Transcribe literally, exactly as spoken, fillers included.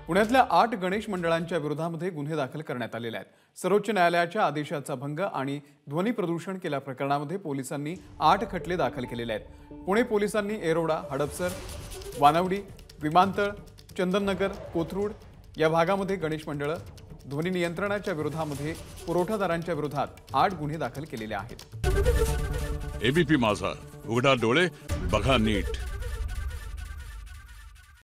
पुण्यातल्या आठ गणेश मंडळांच्या विरोधामध्ये गुन्हे दाखल करण्यात आलेले आहेत। सर्वोच्च न्यायालयाच्या आदेशाचा भंग आणि ध्वनी प्रदूषण केल्या प्रकरणामध्ये पोलिसांनी आठ खटले दाखल केलेले आहेत। पुणे पोलिसांनी येरोडा, हडपसर, वानवडी, विमानतळ, चंदननगर, कोथरूड या भागामध्ये गणेश मंडळ ध्वनी नियंत्रणाच्या विरोधामध्ये पुरवठादारांच्या विरोधात आठ गुन्हे दाखल केलेले आहेत। एबीपी माझा, उघडा डोळे बघा नीट।